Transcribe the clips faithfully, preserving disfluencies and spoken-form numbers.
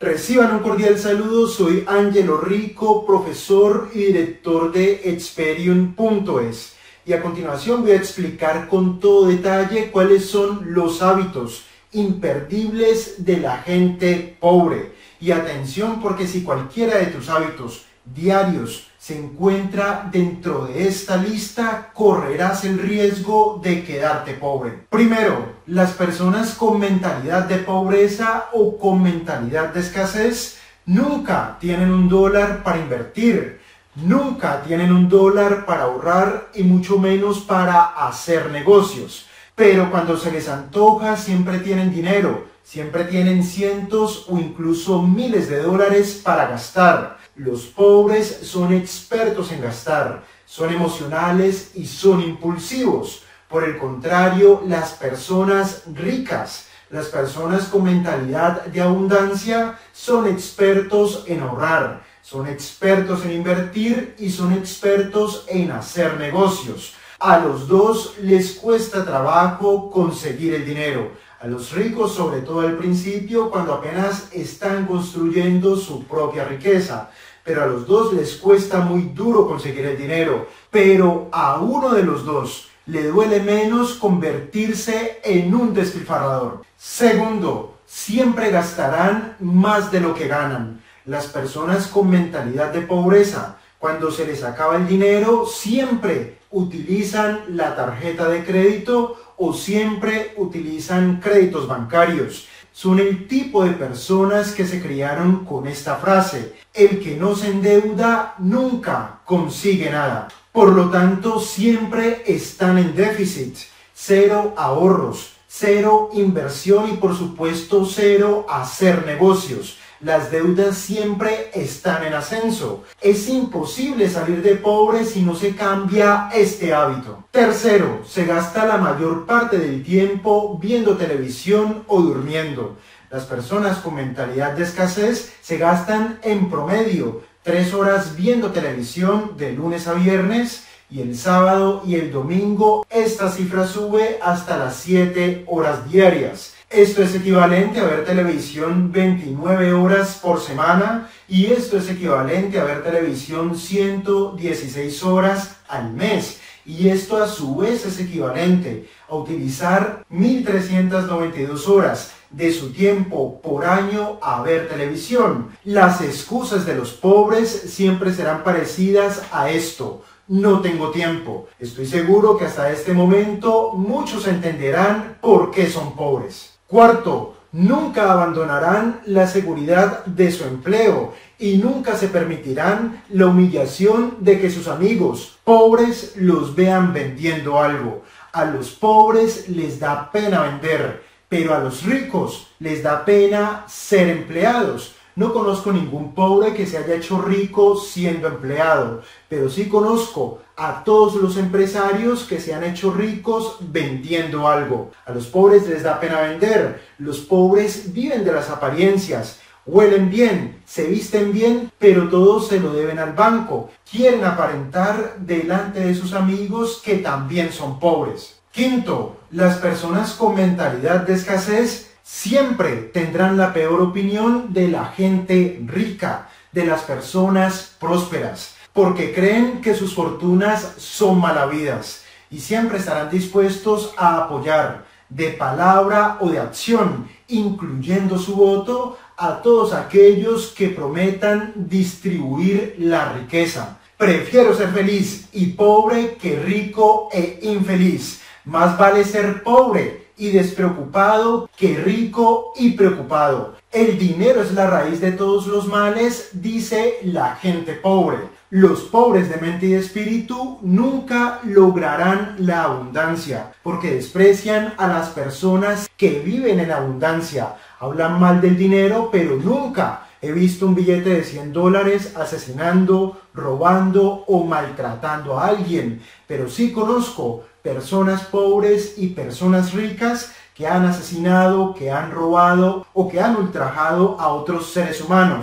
Reciban un cordial saludo, soy Ángelo Rico, profesor y director de Experium punto es, y a continuación voy a explicar con todo detalle cuáles son los hábitos imperdibles de la gente pobre. Y atención, porque si cualquiera de tus hábitos diarios se encuentra dentro de esta lista, correrás el riesgo de quedarte pobre. Primero, las personas con mentalidad de pobreza o con mentalidad de escasez nunca tienen un dólar para invertir, nunca tienen un dólar para ahorrar y mucho menos para hacer negocios. Pero cuando se les antoja siempre tienen dinero, siempre tienen cientos o incluso miles de dólares para gastar. Los pobres son expertos en gastar, son emocionales y son impulsivos. Por el contrario, las personas ricas, las personas con mentalidad de abundancia, son expertos en ahorrar, son expertos en invertir y son expertos en hacer negocios. A los dos les cuesta trabajo conseguir el dinero. A los ricos, sobre todo al principio, cuando apenas están construyendo su propia riqueza. Pero a los dos les cuesta muy duro conseguir el dinero. Pero a uno de los dos le duele menos convertirse en un despilfarrador. Segundo, siempre gastarán más de lo que ganan. Las personas con mentalidad de pobreza, cuando se les acaba el dinero, siempre utilizan la tarjeta de crédito o siempre utilizan créditos bancarios. Son el tipo de personas que se criaron con esta frase: el que no se endeuda nunca consigue nada. Por lo tanto, siempre están en déficit, cero ahorros, cero inversión y por supuesto cero hacer negocios. Las deudas siempre están en ascenso. Es imposible salir de pobre si no se cambia este hábito. Tercero, se gasta la mayor parte del tiempo viendo televisión o durmiendo. Las personas con mentalidad de escasez se gastan en promedio tres horas viendo televisión de lunes a viernes, y el sábado y el domingo esta cifra sube hasta las siete horas diarias. Esto es equivalente a ver televisión veintinueve horas por semana y esto es equivalente a ver televisión ciento dieciséis horas al mes. Y esto a su vez es equivalente a utilizar mil trescientas noventa y dos horas de su tiempo por año a ver televisión. Las excusas de los pobres siempre serán parecidas a esto: no tengo tiempo. Estoy seguro que hasta este momento muchos entenderán por qué son pobres. Cuarto, nunca abandonarán la seguridad de su empleo y nunca se permitirán la humillación de que sus amigos pobres los vean vendiendo algo. A los pobres les da pena vender, pero a los ricos les da pena ser empleados. No conozco ningún pobre que se haya hecho rico siendo empleado, pero sí conozco a todos los empresarios que se han hecho ricos vendiendo algo. A los pobres les da pena vender, los pobres viven de las apariencias, huelen bien, se visten bien, pero todos se lo deben al banco. Quieren aparentar delante de sus amigos que también son pobres. Quinto, las personas con mentalidad de escasez siempre tendrán la peor opinión de la gente rica, de las personas prósperas, porque creen que sus fortunas son malavidas y siempre estarán dispuestos a apoyar de palabra o de acción, incluyendo su voto, a todos aquellos que prometan distribuir la riqueza. Prefiero ser feliz y pobre que rico e infeliz. Más vale ser pobre y despreocupado que rico y preocupado. El dinero es la raíz de todos los males, dice la gente pobre. Los pobres de mente y de espíritu nunca lograrán la abundancia, porque desprecian a las personas que viven en abundancia. Hablan mal del dinero, pero nunca he visto un billete de cien dólares asesinando, robando o maltratando a alguien. Pero sí conozco personas pobres y personas ricas que han asesinado, que han robado o que han ultrajado a otros seres humanos.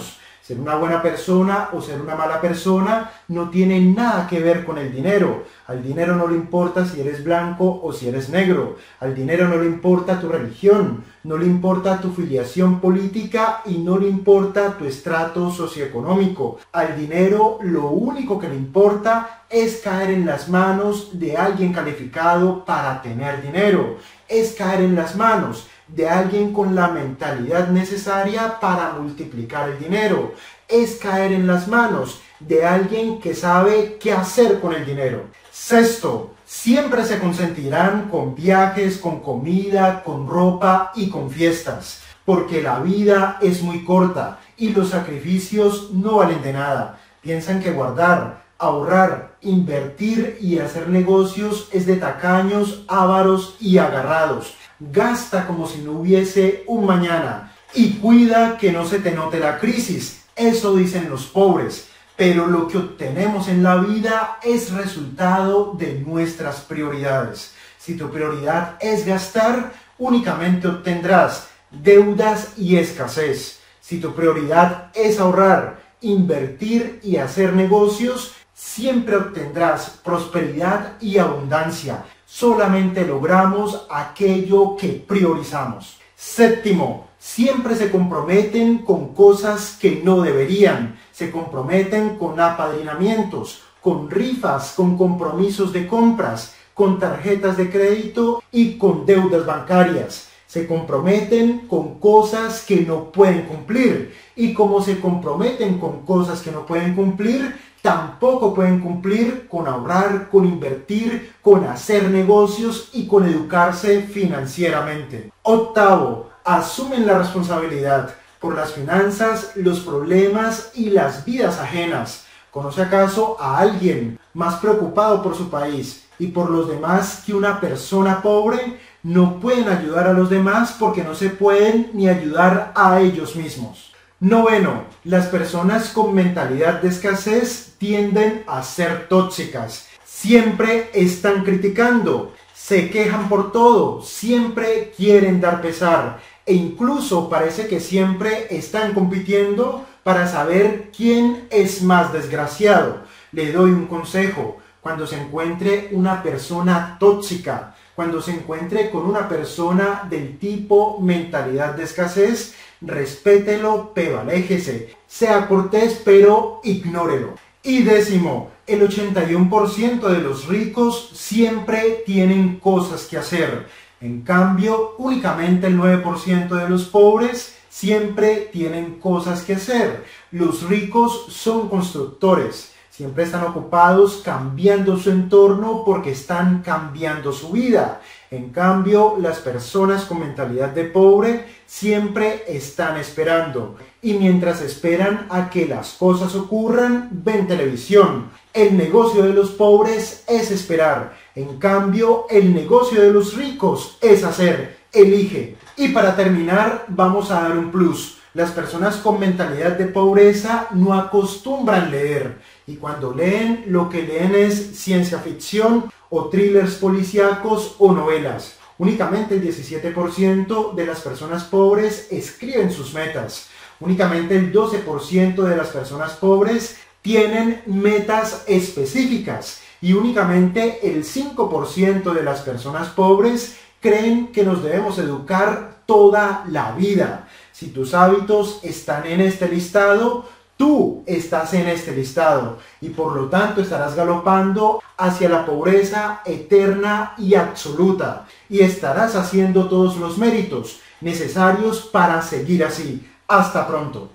Ser una buena persona o ser una mala persona no tiene nada que ver con el dinero. Al dinero no le importa si eres blanco o si eres negro. Al dinero no le importa tu religión, no le importa tu filiación política y no le importa tu estrato socioeconómico. Al dinero lo único que le importa es caer en las manos de alguien calificado para tener dinero. Es caer en las manos de alguien con la mentalidad necesaria para multiplicar el dinero. Es caer en las manos de alguien que sabe qué hacer con el dinero. Sexto, siempre se consentirán con viajes, con comida, con ropa y con fiestas, porque la vida es muy corta y los sacrificios no valen de nada. Piensan que guardar, ahorrar, invertir y hacer negocios es de tacaños, ávaros y agarrados. Gasta como si no hubiese un mañana y cuida que no se te note la crisis. Eso dicen los pobres, pero lo que obtenemos en la vida es resultado de nuestras prioridades. Si tu prioridad es gastar, únicamente obtendrás deudas y escasez. Si tu prioridad es ahorrar, invertir y hacer negocios, siempre obtendrás prosperidad y abundancia. Solamente logramos aquello que priorizamos. Séptimo, siempre se comprometen con cosas que no deberían. Se comprometen con apadrinamientos, con rifas, con compromisos de compras, con tarjetas de crédito y con deudas bancarias. Se comprometen con cosas que no pueden cumplir. Y como se comprometen con cosas que no pueden cumplir, tampoco pueden cumplir con ahorrar, con invertir, con hacer negocios y con educarse financieramente. Octavo, asumen la responsabilidad por las finanzas, los problemas y las vidas ajenas. ¿Conoce acaso a alguien más preocupado por su país y por los demás que una persona pobre? No pueden ayudar a los demás porque no se pueden ni ayudar a ellos mismos. Noveno, las personas con mentalidad de escasez tienden a ser tóxicas. Siempre están criticando, se quejan por todo, siempre quieren dar pesar e incluso parece que siempre están compitiendo para saber quién es más desgraciado. Le doy un consejo: cuando se encuentre una persona tóxica, cuando se encuentre con una persona del tipo mentalidad de escasez, respételo, pero aléjese. Sea cortés, pero ignórelo. Y décimo, el ochenta y uno por ciento de los ricos siempre tienen cosas que hacer. En cambio, únicamente el nueve por ciento de los pobres siempre tienen cosas que hacer. Los ricos son constructores. Siempre están ocupados cambiando su entorno porque están cambiando su vida. En cambio, las personas con mentalidad de pobre siempre están esperando. Y mientras esperan a que las cosas ocurran, ven televisión. El negocio de los pobres es esperar. En cambio, el negocio de los ricos es hacer. Elige. Y para terminar, vamos a dar un plus. Las personas con mentalidad de pobreza no acostumbran leer y cuando leen, lo que leen es ciencia ficción o thrillers policíacos o novelas. Únicamente el diecisiete por ciento de las personas pobres escriben sus metas. Únicamente el doce por ciento de las personas pobres tienen metas específicas y únicamente el cinco por ciento de las personas pobres creen que nos debemos educar toda la vida. Si tus hábitos están en este listado, tú estás en este listado y por lo tanto estarás galopando hacia la pobreza eterna y absoluta y estarás haciendo todos los méritos necesarios para seguir así. Hasta pronto.